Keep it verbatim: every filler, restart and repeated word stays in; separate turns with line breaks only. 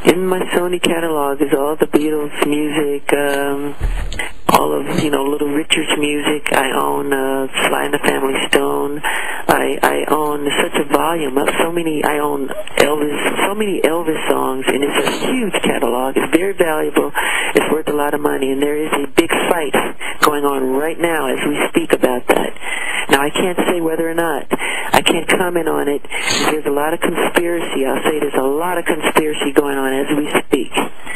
In my Sony catalog is all the Beatles music, um, all of, you know, Little Richard's music. I own uh, Sly and the Family Stone. I, I own such a volume of so many. I own Elvis, so many Elvis songs, and it's a huge catalog. It's very valuable. It's worth a lot of money, and there is a big fight going on right now as we speak about that. Now, I can't say whether or not. I can't comment on it. There's a lot of conspiracy. I'll say there's a lot of conspiracy going on as we speak.